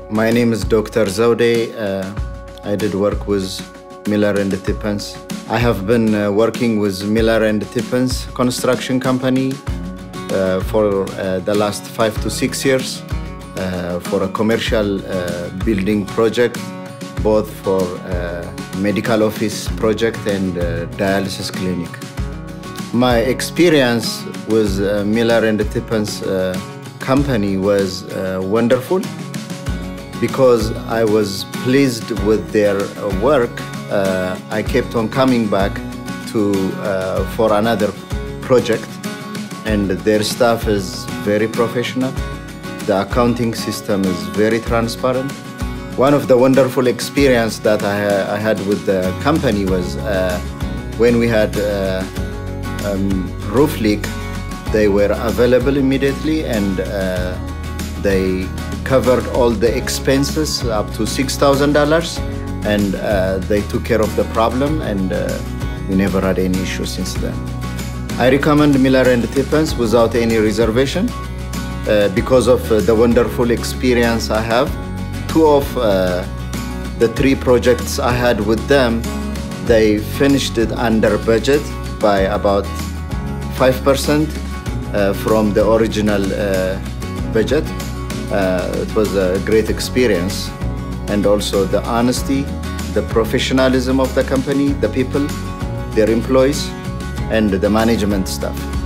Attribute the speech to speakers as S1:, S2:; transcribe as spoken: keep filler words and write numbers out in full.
S1: My name is Doctor Zaude. Uh, I did work with Miller and Tippins. I have been uh, working with Miller and Tippins construction company uh, for uh, the last five to six years uh, for a commercial uh, building project, both for uh, medical office project and uh, dialysis clinic. My experience with uh, Miller and Tippins uh, company was uh, wonderful because I was pleased with their uh, work. Uh, I kept on coming back to uh, for another project, and their staff is very professional. The accounting system is very transparent. One of the wonderful experience that I, ha I had with the company was uh, when we had uh, um, roof leak. They were available immediately, and uh, they covered all the expenses up to six thousand dollars, and uh, they took care of the problem, and uh, we never had any issue since then. I recommend Miller and Tippins without any reservation uh, because of uh, the wonderful experience I have. Two of uh, the three projects I had with them, they finished it under budget by about five percent uh, from the original uh, budget. Uh, it was a great experience, and also the honesty, the professionalism of the company, the people, their employees, and the management staff.